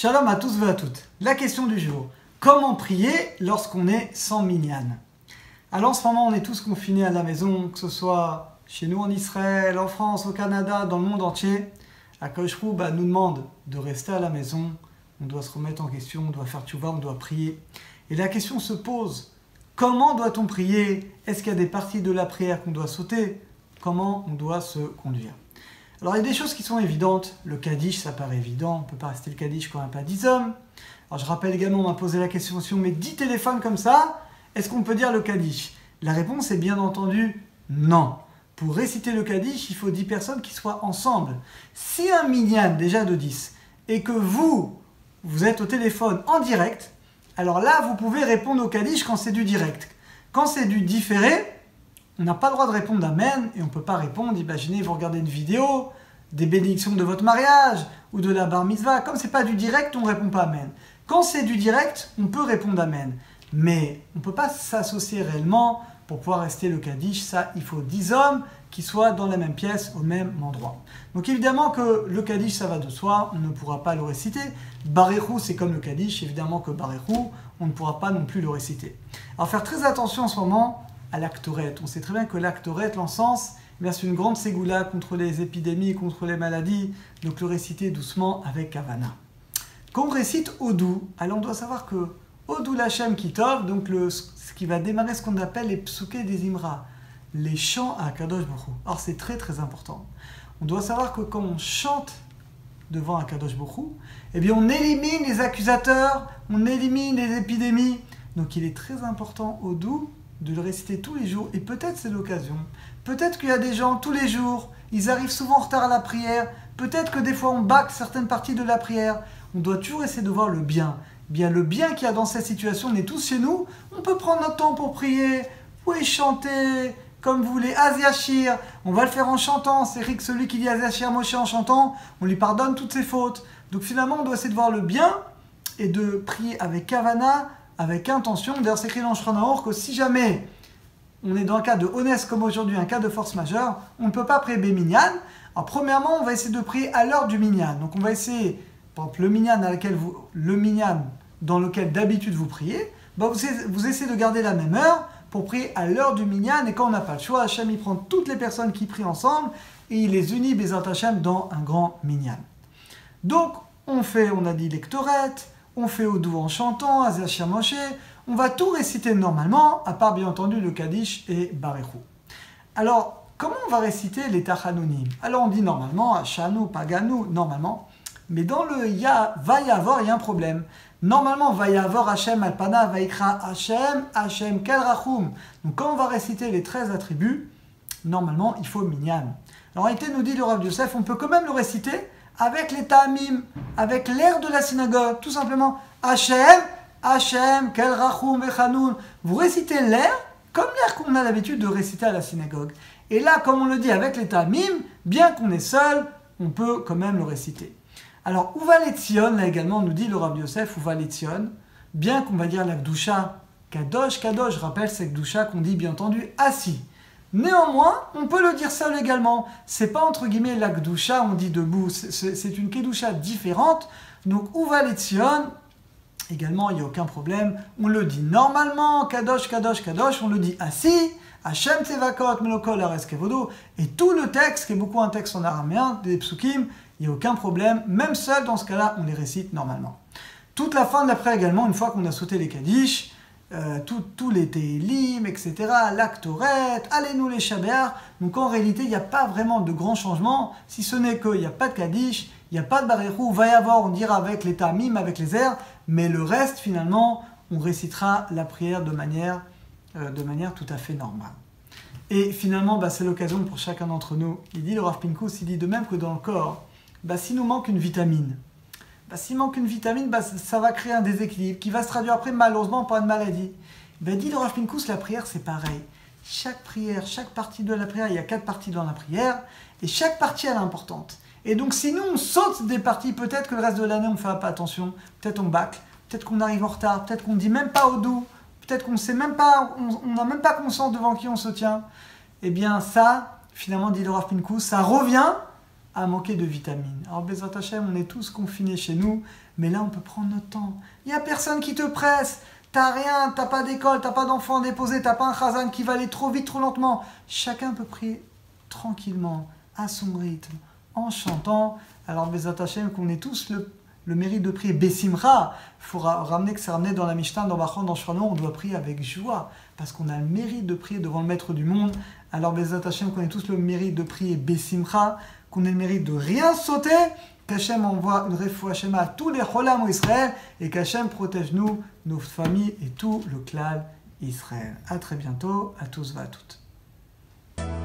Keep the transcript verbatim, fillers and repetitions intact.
Shalom à tous et à toutes. La question du jour. Comment prier lorsqu'on est sans minyan? Alors en ce moment, on est tous confinés à la maison, que ce soit chez nous en Israël, en France, au Canada, dans le monde entier. Akadosh Baruch Hu bah, nous demande de rester à la maison. On doit se remettre en question, on doit faire tchouva, on doit prier. Et la question se pose, comment doit-on prier? Est-ce qu'il y a des parties de la prière qu'on doit sauter? Comment on doit se conduire? Alors il y a des choses qui sont évidentes. Le Kaddish, ça paraît évident. On ne peut pas rester le Kaddish quand on n'a pas dix hommes. Alors je rappelle également, on m'a posé la question, si on met dix téléphones comme ça, est-ce qu'on peut dire le Kaddish? La réponse est bien entendu non. Pour réciter le Kaddish, il faut dix personnes qui soient ensemble. Si un minyan déjà de dix et que vous, vous êtes au téléphone en direct, alors là, vous pouvez répondre au Kaddish quand c'est du direct. Quand c'est du différé, on n'a pas le droit de répondre Amen et on ne peut pas répondre. Imaginez, vous regardez une vidéo, des bénédictions de votre mariage ou de la bar mitzvah. Comme ce n'est pas du direct, on ne répond pas Amen. Quand c'est du direct, on peut répondre Amen. Mais on ne peut pas s'associer réellement pour pouvoir rester le Kaddish. Ça, il faut dix hommes qui soient dans la même pièce, au même endroit. Donc évidemment que le Kaddish, ça va de soi, on ne pourra pas le réciter. Baréchou, c'est comme le Kaddish, évidemment que Baréchou, on ne pourra pas non plus le réciter. Alors faire très attention en ce moment à l'actorette. On sait très bien que l'actorette, l'encens, eh c'est une grande ségoula contre les épidémies, contre les maladies, donc le réciter doucement avec Kavana. Quand on récite Odou, alors on doit savoir que Odou Lachem Kitov, donc le, ce qui va démarrer ce qu'on appelle les psuké des Imra, les chants à Kadosh Baruch Hu. Alors c'est très très important. On doit savoir que quand on chante devant un Kadosh Baruch Hu, eh bien on élimine les accusateurs, on élimine les épidémies. Donc il est très important Odou de le réciter tous les jours, et peut-être c'est l'occasion. Peut-être qu'il y a des gens tous les jours, ils arrivent souvent en retard à la prière, peut-être que des fois on bâcle certaines parties de la prière. On doit toujours essayer de voir le bien. Bien le bien qu'il y a dans cette situation, on est tous chez nous, on peut prendre notre temps pour prier, vous pouvez chanter comme vous voulez, Aziachir, on va le faire en chantant, c'est Rick, celui qui dit Aziachir Moshe en chantant, on lui pardonne toutes ses fautes. Donc finalement on doit essayer de voir le bien et de prier avec Kavana, avec intention. D'ailleurs c'est écrit dans Shulchan Aruch que si jamais on est dans un cas de honnête comme aujourd'hui, un cas de force majeure, on ne peut pas prier Minyan. Alors premièrement on va essayer de prier à l'heure du Minyan. Donc on va essayer, par exemple le Minyan dans lequel vous, le Minyan dans lequel d'habitude vous priez, bah vous, vous essayez de garder la même heure pour prier à l'heure du Minyan, et quand on n'a pas le choix, Hachem il prend toutes les personnes qui prient ensemble et il les unit Bezrat Hachem dans un grand Minyan. Donc on fait, on a dit Lektoret, on fait Odou en chantant, Aziachir Moshe, on va tout réciter normalement, à part bien entendu le Kaddish et Baréchou. Alors, comment on va réciter les Tachanonim? Alors on dit normalement, Hachanu, Paganu, normalement, mais dans le Ya, va y avoir, il y a un problème. Normalement, va y avoir Hachem Alpana, Vaikra Hachem, Hachem Kel Rachum. Donc quand on va réciter les treize attributs, normalement, il faut Minyan. Alors en réalité, nous dit le Rav Yosef, on peut quand même le réciter avec les Ta'amim, avec l'air de la synagogue, tout simplement. Hachem, Hachem, Kel Rachum, Vechanoun. Vous récitez l'air comme l'air qu'on a l'habitude de réciter à la synagogue. Et là, comme on le dit avec les Ta'amim, bien qu'on est seul, on peut quand même le réciter. Alors, Uva Letzion, là également, nous dit le Rav Yosef, Uva Letzion, bien qu'on va dire la Gdusha, Kadosh, Kadosh, je rappelle, c'est Gdusha qu'on dit bien entendu assis. Néanmoins, on peut le dire seul également. C'est pas entre guillemets la Gdusha, on dit debout, c'est une Kedusha différente. Donc, Uva Letzion, également, il n'y a aucun problème. On le dit normalement, Kadosh, Kadosh, Kadosh, on le dit assis. Hashem Tsevakot, Melokol, Ares Kevodo. Et tout le texte, qui est beaucoup un texte en araméen, des psukim, il n'y a aucun problème. Même seul, dans ce cas-là, on les récite normalement. Toute la fin de la prière également, une fois qu'on a sauté les Kaddish, euh, tous les Télim, et cetera, l'Aktoret, allez-nous les Shabéar. Donc en réalité, il n'y a pas vraiment de grands changements, si ce n'est qu'il n'y a pas de Kaddish, il n'y a pas de Baréchou, va y avoir, on dira avec les Tamim, avec les airs, mais le reste, finalement, on récitera la prière de manière, euh, de manière tout à fait normale. Et finalement, bah, c'est l'occasion pour chacun d'entre nous. Il dit, le Rav Pinkus, il dit de même que dans le corps, bah, s'il nous manque une vitamine, bah, s'il manque une vitamine, bah, ça va créer un déséquilibre qui va se traduire après malheureusement par une maladie. Bah, dit le Rav Pinkus, la prière c'est pareil. Chaque prière, chaque partie de la prière, il y a quatre parties dans la prière, et chaque partie elle est importante. Et donc si nous on saute des parties, peut-être que le reste de l'année on ne fera pas attention, peut-être on bâcle, peut-être qu'on arrive en retard, peut-être qu'on ne dit même pas Odou, peut-être qu'on ne sait même pas, on n'a même pas conscience devant qui on se tient. Eh bien ça, finalement dit le Rav Pinkus, ça revient à manquer de vitamines. Alors, Bezrat Hashem, on est tous confinés chez nous, mais là, on peut prendre notre temps. Il n'y a personne qui te presse. T'as rien, t'as pas d'école, t'as pas d'enfants déposés, t'as pas un chazan qui va aller trop vite, trop lentement. Chacun peut prier tranquillement, à son rythme, en chantant. Alors, Bezrat Hashem, qu'on ait tous le, le mérite de prier Bessimra. Il faut ramener que c'est ramené dans la Mishnah, dans Bachon, dans Shranou, on doit prier avec joie, parce qu'on a le mérite de prier devant le Maître du monde. Alors, Bezrat Hashem, qu'on ait tous le mérite de prier Bessimra, qu'on ait le mérite de rien sauter, qu'Hachem envoie une refoua shema à tous les cholam au Israël, et qu'Hachem protège nous, nos familles et tout le clan Israël. A très bientôt, à tous et à toutes.